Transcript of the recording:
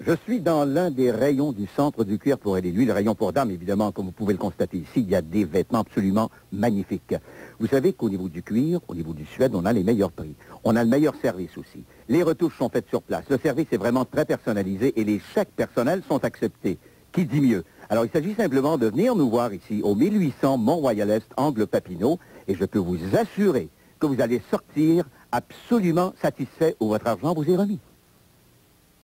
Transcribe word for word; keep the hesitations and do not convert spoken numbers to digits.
Je suis dans l'un des rayons du centre du cuir pour les nuits, le rayon pour dames, évidemment, comme vous pouvez le constater ici. Il y a des vêtements absolument magnifiques. Vous savez qu'au niveau du cuir, au niveau du suède, on a les meilleurs prix. On a le meilleur service aussi. Les retouches sont faites sur place. Le service est vraiment très personnalisé et les chèques personnels sont acceptés. Qui dit mieux? Alors, il s'agit simplement de venir nous voir ici, au mille huit cents Mont-Royal-Est, angle Papineau, et je peux vous assurer que vous allez sortir absolument satisfait où votre argent vous est remis.